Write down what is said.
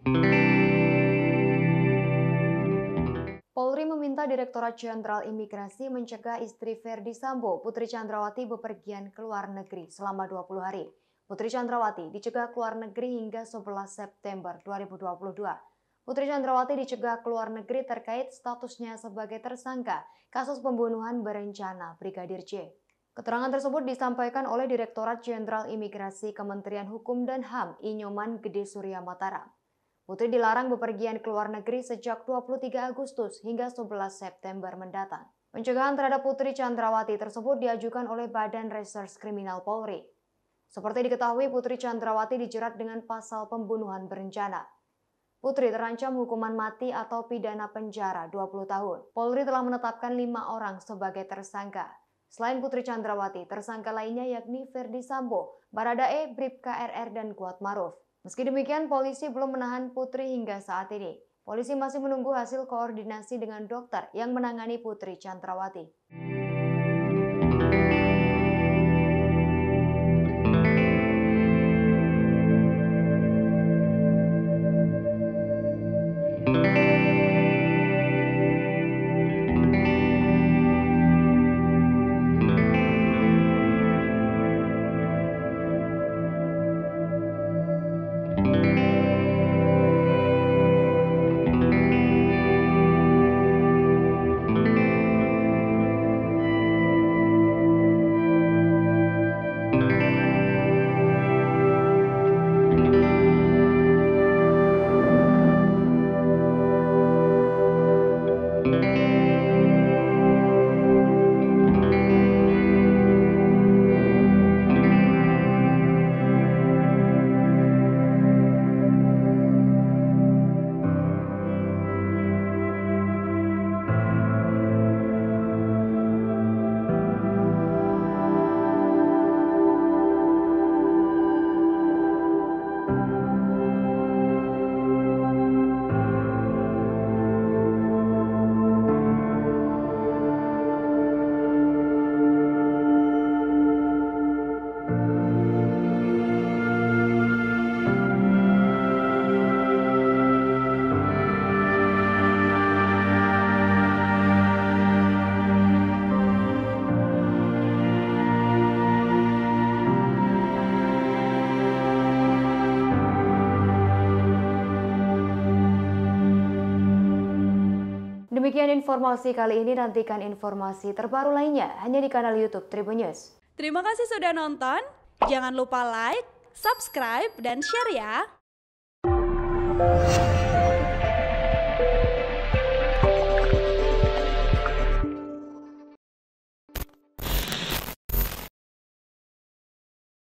Polri meminta Direktorat Jenderal Imigrasi mencegah istri Ferdy Sambo, Putri Chandrawati bepergian ke luar negeri selama 20 hari. Putri Chandrawati dicegah ke luar negeri hingga 11 September 2022. Putri Chandrawati dicegah ke luar negeri terkait statusnya sebagai tersangka kasus pembunuhan berencana Brigadir J. Keterangan tersebut disampaikan oleh Direktorat Jenderal Imigrasi Kementerian Hukum dan HAM Inyoman Gede Surya Mataram. Putri dilarang bepergian ke luar negeri sejak 23 Agustus hingga 11 September mendatang. Pencegahan terhadap Putri Chandrawati tersebut diajukan oleh Badan Reserse Kriminal Polri. Seperti diketahui, Putri Chandrawati dijerat dengan pasal pembunuhan berencana. Putri terancam hukuman mati atau pidana penjara 20 tahun. Polri telah menetapkan 5 orang sebagai tersangka. Selain Putri Chandrawati, tersangka lainnya yakni Ferdy Sambo, Baradae, Bribka RR, dan Kuatmaruf. Meski demikian, polisi belum menahan Putri hingga saat ini. Polisi masih menunggu hasil koordinasi dengan dokter yang menangani Putri Chandrawati. Demikian informasi kali ini, nantikan informasi terbaru lainnya hanya di kanal YouTube Tribun News. Terima kasih sudah nonton, jangan lupa like, subscribe, dan share ya!